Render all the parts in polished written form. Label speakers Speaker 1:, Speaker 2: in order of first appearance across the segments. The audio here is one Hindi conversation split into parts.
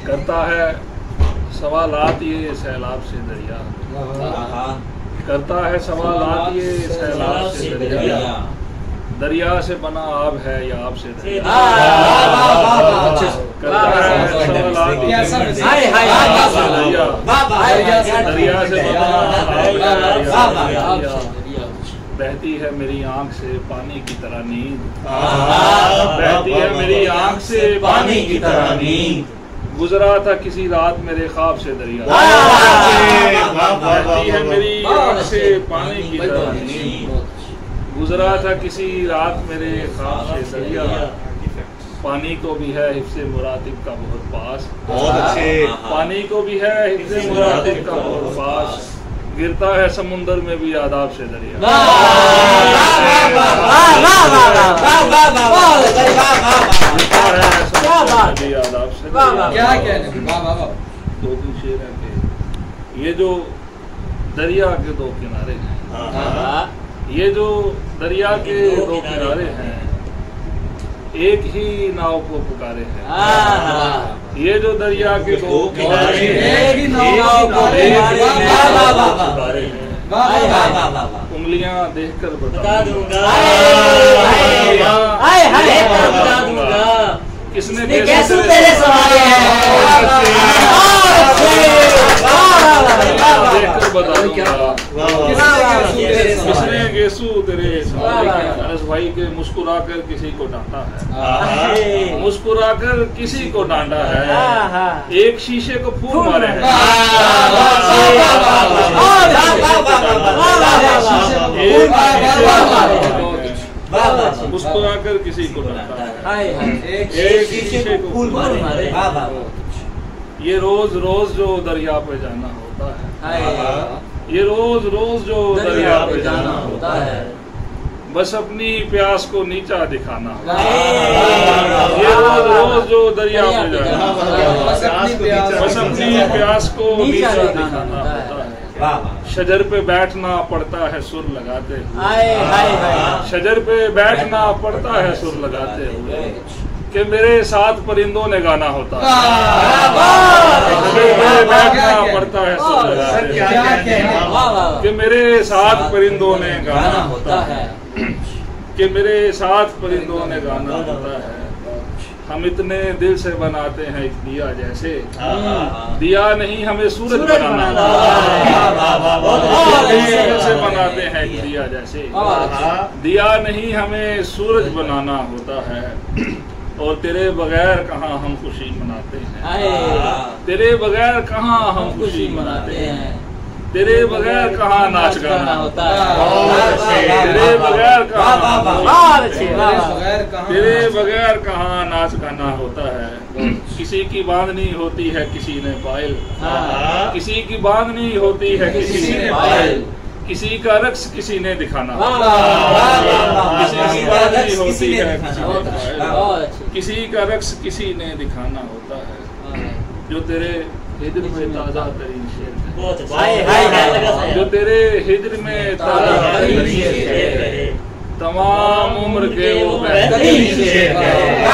Speaker 1: करता है सवालात ये सैलाब से दरिया, करता है सवालात ये सैलाब से दरिया, दरिया से बना आब है या आब से दरिया, करता है सवालात ये दरिया से बना आब है या बहती है मेरी आंख से पानी की तरह नींद, बहती है मेरी आंख से पानी की तरह नींद, गुजरा था किसी रात मेरे ख्वाब से दरिया, बहती है मेरी आंख से पानी की तरह नींद, गुजरा था किसी रात मेरे ख्वाब से दरिया, पानी को भी है हिफ्ज़े मुरातिब का बहुत पास, बहुत अच्छे, पानी को भी है हिफ्ज़े मुरातिब का बहुत पास, गिरता है समुंदर में भी आदाब से दरिया।
Speaker 2: क्या कहने,
Speaker 1: दो तीन शेर है कि ये जो दरिया के दो किनारे हैं, ये जो दरिया के दो किनारे हैं, एक ही नाव को पुकारे हैं, ये जो दरिया के दो किनारे
Speaker 2: एक ही नाव को
Speaker 1: पुकारे हैं, उंगलियां देखकर बता दूंगा किसने कैसे तेरे सवारे हैं, देखकर बता दूंगा किसने गेसू तेरे सवारे हैं। अनस भाई के मुस्कुराकर किसी को डांटा है, मुस्कुराकर किसी को डांटा है, एक शीशे को फूल मारे हैं, मुस्कुराकर किसी को डांटा है, एक शीशे को फूल मारे। ये रोज रोज जो दरिया पे जाना होता है, ये रोज रोज जो दरिया पे जाना होता है, बस अपनी प्यास को नीचा दिखाना होता है, ये रोज रोज जो दरिया पे जाना होता है, बस अपनी प्यास को नीचा दिखाना होता है, शजर पे बैठना पड़ता है सुर लगाते हुए, शजर पे बैठना पड़ता है सुर लगाते हुए, कि मेरे साथ परिंदों ने गाना होता है, शजर पे बैठना पड़ता है सुर लगाते हुए, कि मेरे साथ परिंदों ने गाना होता है, कि मेरे साथ परिंदों ने गाना होता है। हम इतने दिल से बनाते हैं एक दिया जैसे, दिया नहीं हमें सूरज बनाना, दिल से बनाते हैं एक दिया जैसे, दिया नहीं हमें सूरज बनाना होता है, और तेरे बगैर कहाँ हम खुशी मनाते हैं, तेरे बगैर कहाँ हम खुशी मनाते हैं, तेरे बगैर कहाँ नाच गाना होता है, तेरे बगैर कहाँ, तेरे बगैर कहाँ नाच गाना होता है। किसी की बांधनी होती है किसी ने पायल, किसी की बांधनी होती है किसी ने पायल, किसी का रक्स किसी ने दिखाना, किसी की बांधनी होती है किसी का रक्स किसी ने दिखाना होता है। जो तेरे हिजर में ताजा तरीन शेर है, जो तेरे हिजर में ताजा तरीन शेर है, तमाम उम्र के वो बेहतरीन शेर है,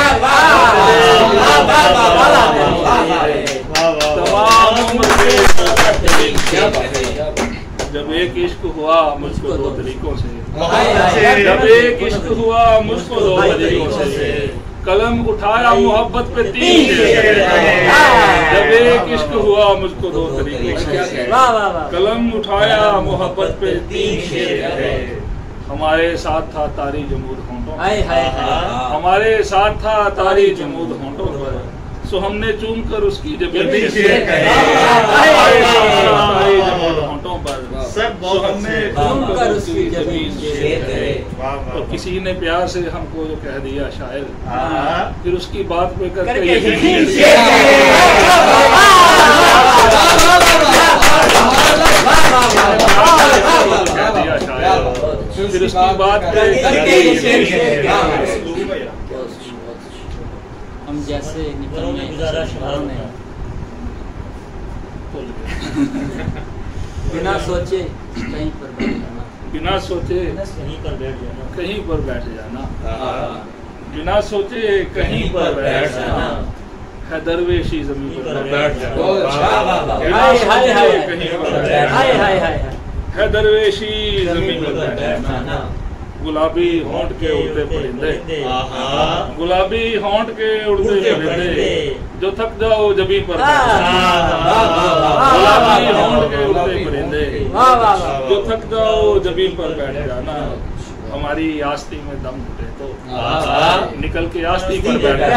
Speaker 1: तमाम उम्र के बेहतरीन शेर है। जब एक इश्क हुआ मुझको दो तरीकों से, जब एक इश्क हुआ मुझको दो तरीकों से, कलम उठाया मोहब्बत पे तीन शेर है। जब एक इश्क हुआ मुझको दो तरीकों से, कलम उठाया मोहब्बत पे तीन शेर है। हमारे साथ था तारी जमूद होंठों, हमारे साथ था तारी जमूद होंठों पर, सो हमने चूम कर उसकी जबीन शेर कहे, होंठों पर सो हमने चूम कर उसकी जबीन शेर कहे। तो किसी ने प्यार से हमको जो कह दिया शायर, फिर उसकी बात पे करके यकीन शेर कह दिया शायर, फिर उसकी बात पे
Speaker 3: हम जैसे निकलने बिना सोचे कहीं पर बैठ जाना,
Speaker 1: बिना सोचे कहीं पर बैठ जाना, बिना सोचे कहीं पर बैठ जाना, है दरवेशी जमीन पर बैठ जाना, है दरवेशी जमीन पर बैठ जाना। गुलाबी होंठ के उड़ते परिंदे, गुलाबी होंठ के उड़ते परिंदे, जो थक जाओ जमीन पर बैठ जाना। गुलाबी होंठ के उड़ते परिंदे, जो थक जाओ जमीन पर बैठ जाना। हमारी आस्ती में दम घुटे तो निकल के आस्ती पर बैठ जाना।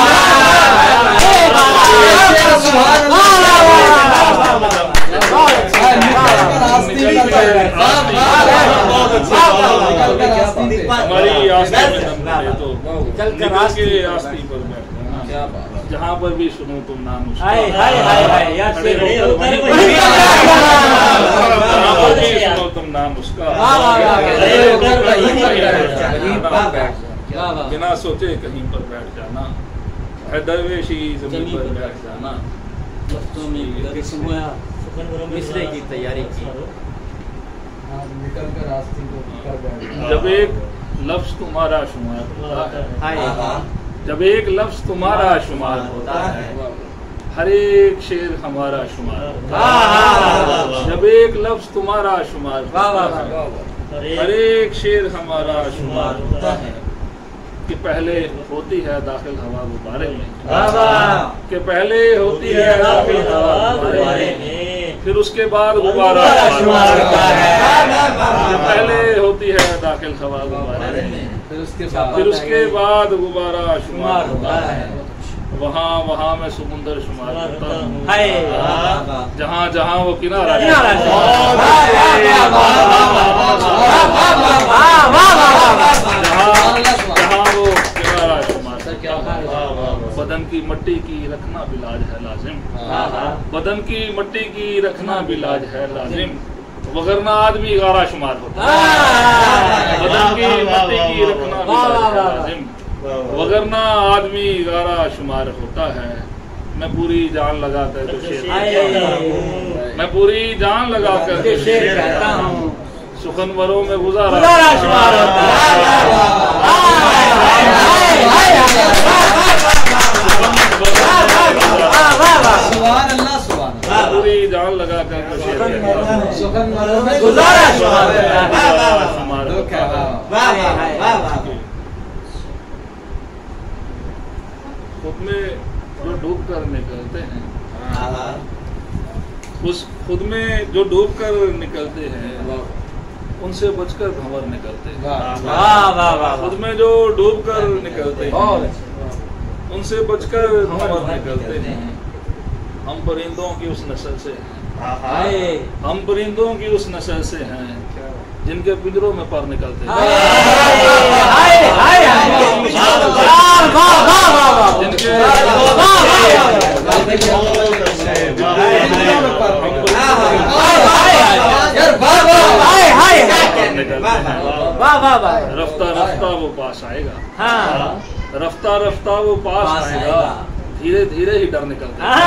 Speaker 1: हमारी आस्ती में दम घुटे तो निकल के आस्ती पर बैठ जाना। जहाँ पर भी सुनो तुम नाम उसका, सुनो तुम नाम उसका, बिना सोचे कहीं पर बैठ जाना। है दरवेशी जमीन पर बैठ जाना।
Speaker 3: मिसरे की तैयारी की।
Speaker 1: जब एक लफ्ज तुम्हारा शुमार होता है, जब एक लफ्ज तुम्हारा शुमार होता है, हर एक शेर हमारा शुमार होता है। जब एक लफ्ज तुम्हारा शुमार होता है, हर एक शेर हमारा शुमार होता है। कि पहले होती है दाखिल हवा गुब्बारे में, कि पहले होती है दाखिल हवा गुब्बारे में, फिर उसके बाद गुब्बारा शुमार होता है। पहले होती है दाखिल हवा गुब्बारे में, फिर उसके बाद गुब्बारा शुमार होता है। वहाँ वहाँ मैं समुंदर शुमार होता हूँ, जहाँ जहाँ वो किनारा बदन की मट्टी की रखना बिलाज है लाजिम, बदन की मट्टी की रखना बिलाज है लाजिम, वगरना आदमी गारा शुमार होता है। बदन की मट्टी की रखना बिलाज है लाजिम, वगरना आदमी गारा शुमार होता है। मैं पूरी जान लगा कर तो शेर, मैं पूरी जान लगा कर तो शेर कहता हूँ। सुखनवरों में गुजारा शुमार होता है। पूरी जान लगा कर गुजारा शुमार होता है। खुद में जो डूब कर निकलते हैं, उस खुद में जो डूब कर निकलते हैं, उनसे बचकर भंवर निकलते हैं। खुद में जो डूब कर निकलते हैं, उनसे बचकर भंवर निकलते हैं। हम परिंदों की उस नस्ल से हैं, हम परिंदों की उस नस्ल से हैं जिनके पिंजरों में पर निकलते हैं, जिनके रफ्ता रफ्ता वो पास आएगा, रफ्ता रफ्ता वो पास आएगा, धीरे धीरे ही डर निकलता है।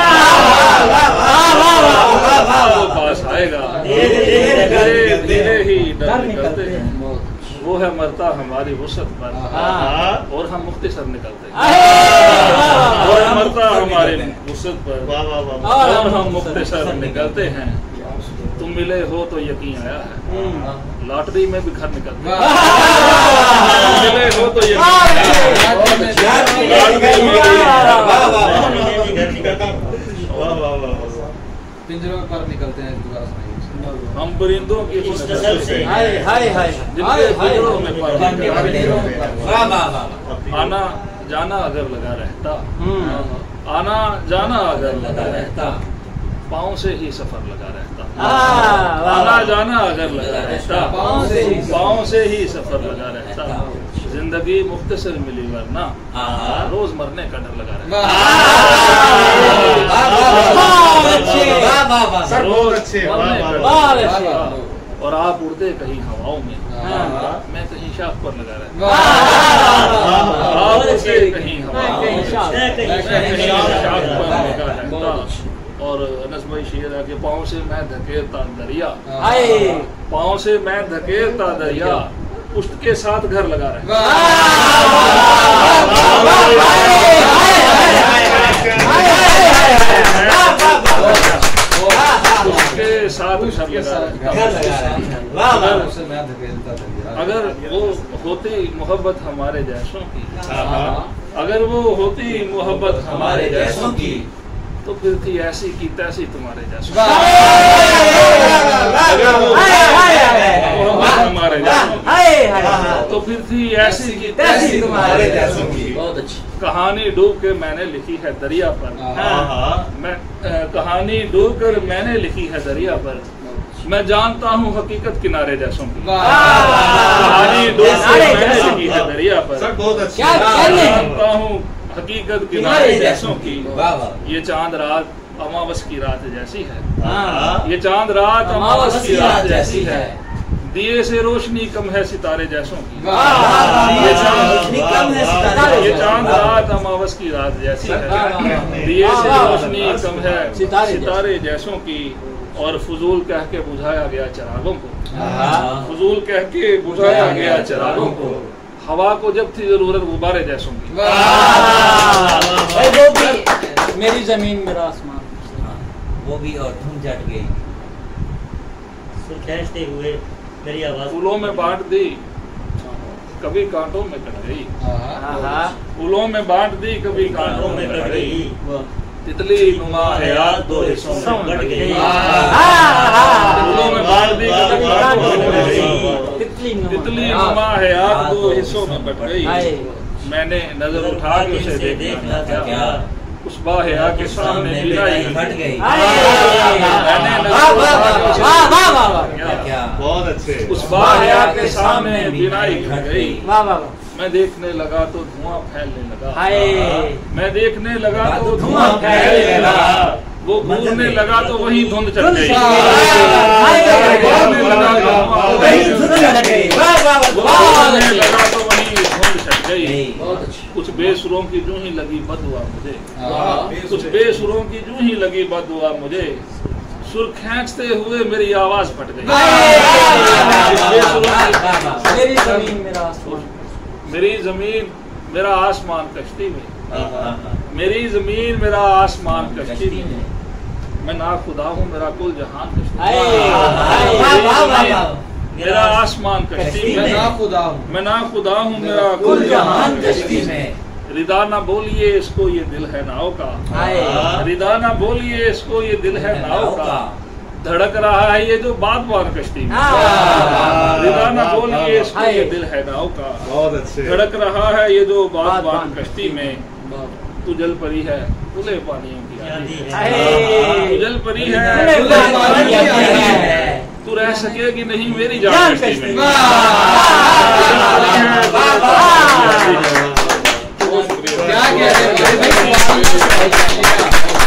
Speaker 1: वो पास आएगा, धीरे धीरे ही डर निकलते हैं। वो है मरता हमारी वसत पर और हम मुख्तसर निकलते हैं। वो है मरता हमारे वसत पर और हम मुख्तसर निकलते हैं। तुम मिले हो तो यकीन आया है, लॉटरी में भी घर निकलते हैं। मिले हो तो यकीन
Speaker 2: पिंजरों में पर निकलते हैं।
Speaker 1: हम परिंदों की उस नस्ल से जिनके पिंजरों में पर आना जाना अगर लगा रहता, आना जाना अगर लगा रहता, पाँव से ही सफर लगा रहता। आना जाना अगर लगा रहता, पाँव से ही सफर लगा रहता। जिंदगी मुख्तसर मिली वरना रोज मरने का डर लगा रहता। और आप उड़ते कहीं हवाओं में, मैं कहीं शाख पर लगा रहता। आप उड़ते कहीं हवाओं में, मैं कहीं शाख पर लगा रहता। और अनस भाई शेर है कि पाँव से मैं धकेलता दरिया, पाँव से मैं धकेलता दरिया, पुष्ट के साथ घर लगा रहे। उसके साथ अगर वो होती मोहब्बत हमारे जैसों की, अगर वो होती मोहब्बत हमारे जैसों की, तो फिर थी ऐसी की तैसी तुम्हारे जैसों। मोहब्बत हमारे जैसों तो फिर थी ऐसी की तैसी तुम्हारे जैसों की।
Speaker 3: बहुत अच्छी
Speaker 1: कहानी डूब के मैंने लिखी है दरिया पर, मैं कहानी डूब कर मैंने लिखी है दरिया पर, मैं जानता हूँ हकीकत किनारे जैसों की। कहानी डूब कर मैंने लिखी है दरिया पर, जानता हूँ हकीकत किनारे जैसों की। ये चांद रात अमावस की रात जैसी है, ये चांद रात अमावस की रात जैसी है, दिए से रोशनी कम है सितारे जैसों की। ये चांद रात अमावस की रात जैसी है, दिए से रोशनी कम है सितारे जैसों की। और फजूल कह के बुझाया गया चिरागों को, फजूल कह के बुझाया गया चिरागों को, हवा को जब थी जरूरत गुब्बारे जैसों की।
Speaker 3: मेरी जमीन मेरा आसमान,
Speaker 4: वो भी और धुन जट गई, सुलझते हुए मेरी आवाज
Speaker 1: फूलों में बांट दी कभी कांटों में कट गई, फूलों में बांट दी कभी कांटों में कट गई, तितली नुमा हयात दो हिस्सों में बट गई। फूलों में बांट दी कभी कांटों में कट गई, तितली नुमा हयात दो हिस्सों में बट गई। मैंने नजर उठा के उसे देखना क्या, उस बाहया के सामने बिनाई घट गई। मैंने नजर उठा के उसे क्या,
Speaker 4: बहुत अच्छे,
Speaker 1: उस बाहया के सामने बिनाई घट गई। मैं देखने लगा तो धुआं फैलने लगा, मैं देखने लगा तो धुआं फैलने लगा, वो घूरने लगा तो वही धुंध चढ़ गई, घूरने लगा तो वही धुंध चढ़ गई, कुछ बेसुरों की जूं ही लगी बददुआ मुझे, कुछ बेसुरों की जूं ही लगी बददुआ मुझे, सुर खींचते हुए मेरी आवाज फट गई।
Speaker 3: मेरी जमीन मेरा आसमान,
Speaker 1: मेरी जमीन मेरा आसमान कश्ती में, मेरी जमीन मेरा आसमान कश्ती में, मैं ना खुदा हूँ मेरा कुल जहान कश्ती में, मेरा आसमान कश्ती में, मैं ना खुदा हूँ मेरा कुल जहान कश्ती में। रिदा ना बोलिए इसको ये दिल है नाव का, रिदा ना बोलिए इसको ये दिल है नाव का, धड़क रहा है ये जो बागबान कश्ती में। रिदा ना बोलिए इसको ये दिल है नाव का, धड़क रहा है ये जो बागबान कश्ती में। तू जल परी है खुले पानियों की, तू जल परी है खुले पानियों की, तू रह सकेगी नहीं मेरी जान कश्ती में। क्या